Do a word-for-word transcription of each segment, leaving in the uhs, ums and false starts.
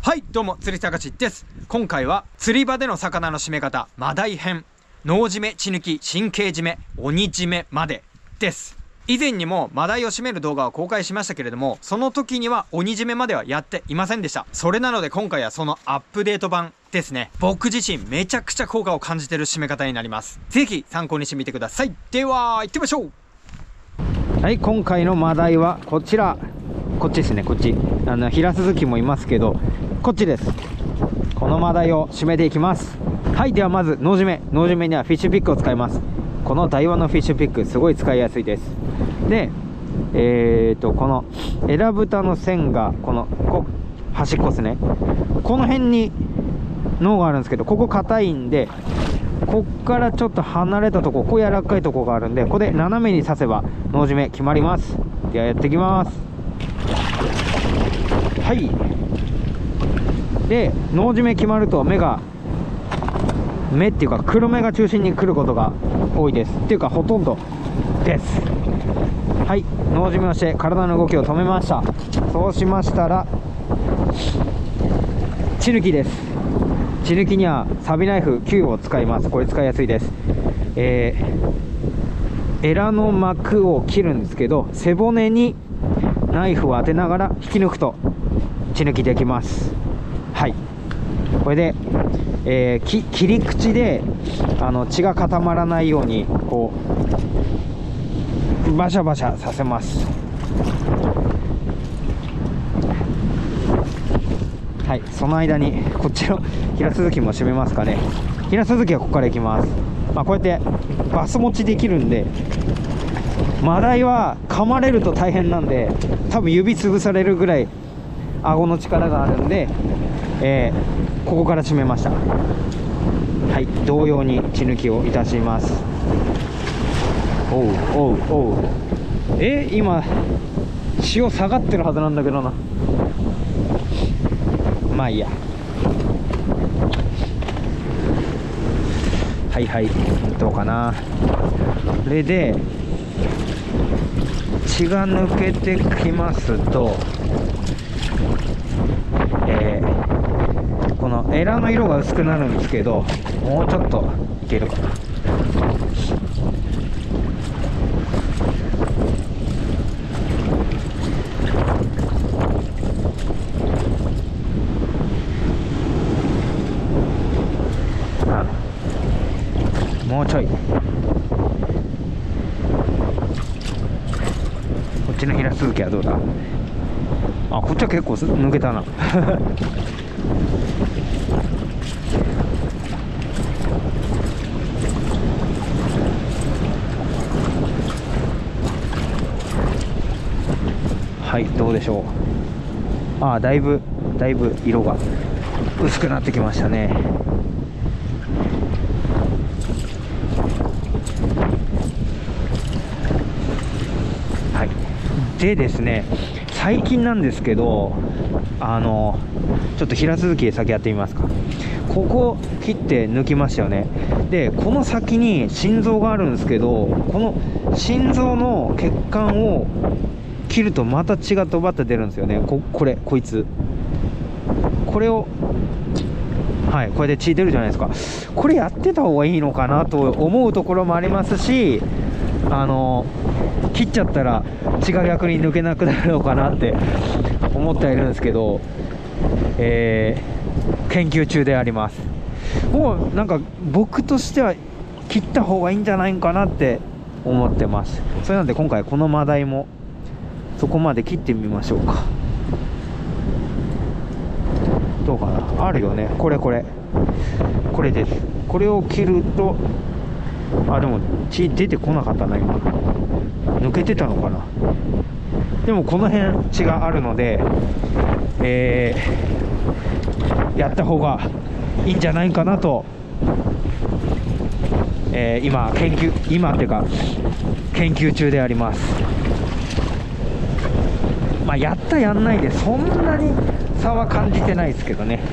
はい、どうも釣りたかしです。今回は釣り場での魚の締め方マダイ編、脳締め、血抜き、神経締め、鬼締めまでです。以前にもマダイを締める動画を公開しましたけれども、その時には鬼締めまではやっていませんでした。それなので今回はそのアップデート版ですね。僕自身めちゃくちゃ効果を感じてる締め方になります。ぜひ参考にしてみてください。では行ってみましょう。はい、今回のマダイはこちら、こっちですね。こっちあのヒラスズキもいますけど、こっちです。このマダイを締めていきます。はい、ではまず脳締め。脳締めにはフィッシュピックを使います。このダイワのフィッシュピックすごい使いやすいです。でえーとこのエラブタの線がこのこ端っこですね。この辺に脳があるんですけど、ここ硬いんで、こっからちょっと離れたとこ、こう柔らかいとこがあるんで、ここで斜めに刺せば脳締め決まります。ではやっていきます。はい、で脳締め決まると目が目っていうか黒目が中心に来ることが多いです。っていうかほとんどです。はい、脳締めをして体の動きを止めました。そうしましたら血抜きです。血抜きにはサビナイフきゅうを使います。これ使いやすいです。えー、エラの膜を切るんですけど、背骨にナイフを当てながら引き抜くと血抜きできます。はい、これで、えー、き切り口であの血が固まらないようにこうバシャバシャさせます。はい、その間にこっちのヒラスズキも締めますかね。ヒラスズキはここからいきます。まあ、こうやってバス持ちできるんで、マダイは噛まれると大変なんで、多分指潰されるぐらい顎の力があるんで、えー、ここから締めました。はい、同様に血抜きをいたします。おうおうおう、え今潮下がってるはずなんだけどな。まあいいや。はいはい、どうかな。これで血が抜けてきますと、えー、このエラの色が薄くなるんですけど、もうちょっといけるかな。あ、もうちょい。こっちのヒラスズキはどうだ。あ、こっちは結構抜けたな。はい、どうでしょう。ああ、だいぶだいぶ色が薄くなってきましたね。はい、でですね、最近なんですけど、あのちょっとヒラスズキで先やってみますか。ここ切って抜きましたよね。でこの先に心臓があるんですけど、この心臓の血管を切るとまた血がドバッと出るんですよね。ここれこいつこれを、はい、これで血出るじゃないですか。これやってた方がいいのかなと思うところもありますし、あの切っちゃったら血が逆に抜けなくなるのかなって思ってはいるんですけど、えー、研究中であります。もうなんか僕としては切った方がいいんじゃないかなって思ってます。それなんで今回このマダイもそこまで切ってみましょうか。どうかな。あるよね、これこれこれです。これを切ると、あ、でも血出てこなかったな。今抜けてたのかな。でもこの辺血があるので、えー、やった方がいいんじゃないかなと、えー、今研究今っていうか研究中であります。まあやったやんないでそんなに差は感じてないですけどね。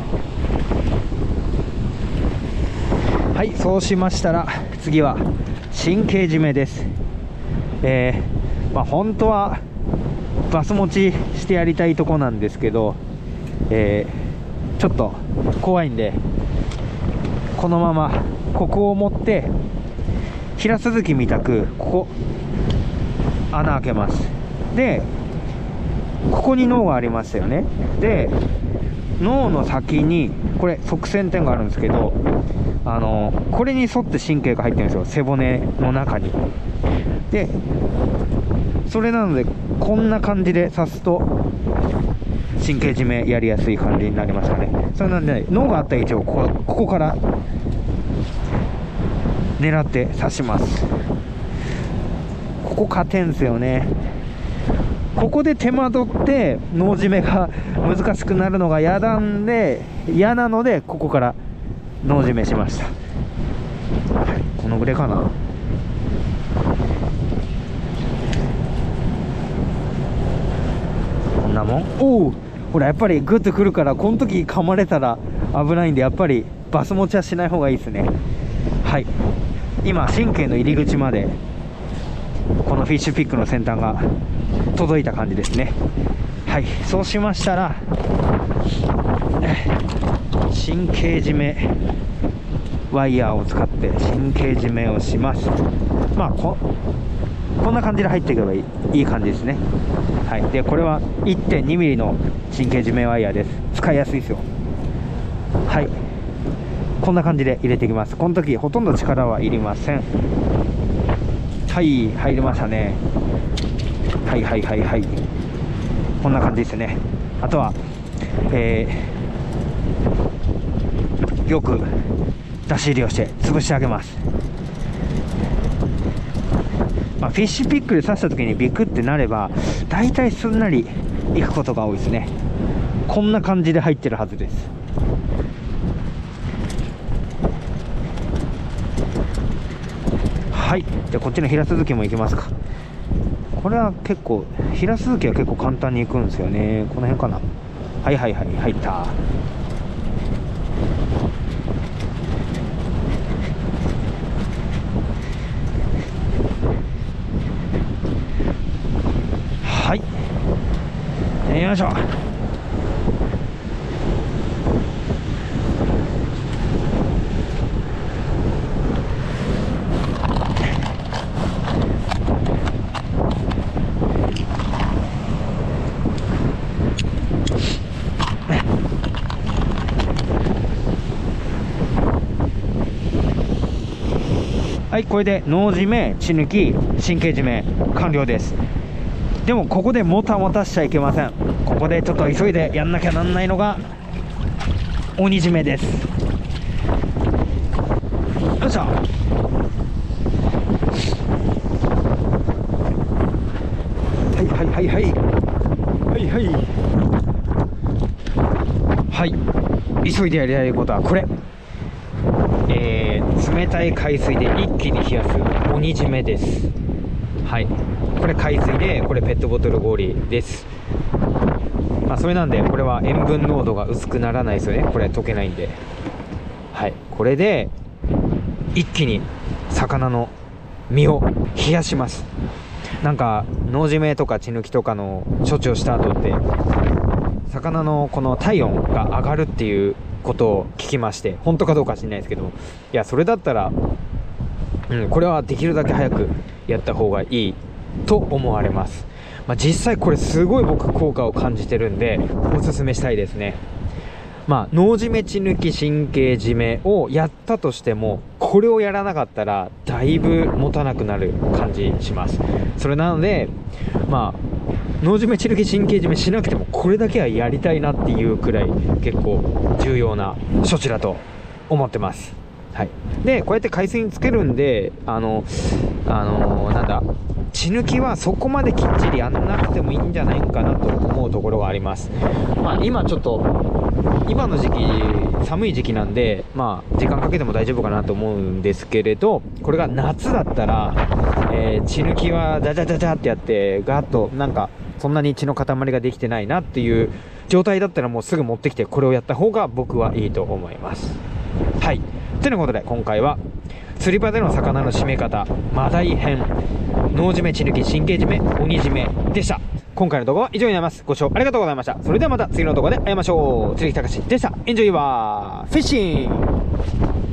はい、そうしましたら次は神経締めです。えー、まあ本当はバス持ちしてやりたいとこなんですけど、 えー、ちょっと怖いんで、このままここを持って平続きみたくここ穴開けます。でここに脳がありましたよね。で脳の先にこれ側線点があるんですけど、あのこれに沿って神経が入ってるんですよ、背骨の中に。でそれなのでこんな感じで刺すと神経締めやりやすい感じになりましたね。それなんで脳があった位置をここ、ここから狙って刺します。ここ勝てんすよね。ここで手間取って脳締めが難しくなるのが嫌なんで嫌なのでここから脳締めしました。はい、このぐらいかな。こんなもん。おお、ほらやっぱりグッとくるから、この時噛まれたら危ないんで、やっぱりバス持ちはしない方がいいですね。はい、今神経の入り口までこのフィッシュピックの先端が届いた感じですね。はい、そうしましたら神経締めワイヤーを使って神経締めをします。まあ こ, こんな感じで入っていけばい い, いい感じですね。はい、でこれは いってんにミリ の神経締めワイヤーです。使いやすいですよ。はい、こんな感じで入れていきます。この時ほとんど力はいりません。はい、入りましたね。はいはいはいはい、こんな感じですね。あとは、えー、よく出し入れをして潰してあげます。まあ、フィッシュピックで刺した時にビクってなればだいたいすんなりいくことが多いですね。こんな感じで入ってるはずです。はい、じゃあこっちの平続きもいきますか。これは結構平続きは結構簡単にいくんですよね。この辺かな。はいはいはい、入った。はい、よいしょ。はい、これで脳締め、血抜き、神経締め完了です。でもここでもたもたしちゃいけません。ここでちょっと急いでやんなきゃなんないのが鬼締めです。よいしょ。はいはいはいはいはいはいはい、急いでやりたいことはこれ、えー、冷たい海水で一気に冷やす鬼締めです。はい、これ海水で、これペットボトル氷です。まあそれなんでこれは塩分濃度が薄くならないですよね。これ溶けないんで。はい、これで一気に魚の身を冷やします。なんか脳締めとか血抜きとかの処置をした後って魚のこの体温が上がるっていうことを聞きまして、本当かどうか知らないですけど、いやそれだったら、うん、これはできるだけ早くやった方がいいと思われます。まあ、実際これすごい僕効果を感じてるんでおすすめしたいですね。まあ脳締め、血抜き、神経締めをやったとしてもこれをやらなかったらだいぶ持たなくなる感じします。それなのでまあ脳締め、血抜き、神経締めしなくてもこれだけはやりたいなっていうくらい結構重要な処置だと思ってます。はい、でこうやって海水につけるんで、あのあのなんだ血抜きはそこまできっちりやんなくてもいいんじゃないかなと思うところがあります。まあ今ちょっと今の時期寒い時期なんで、まあ時間かけても大丈夫かなと思うんですけれど、これが夏だったら、えー、血抜きはジャジャジャジャってやってガーッとなんかそんなに血の塊ができてないなっていう状態だったらもうすぐ持ってきてこれをやった方が僕はいいと思います。はい、ということで今回は釣り場での魚の締め方マダイ編、脳締め、血抜き、神経締め、鬼締めでした。 今回の動画は以上になります。ご視聴ありがとうございました。それではまた次の動画で会いましょう。釣りきたかしでした。エンジョイはフィッシング。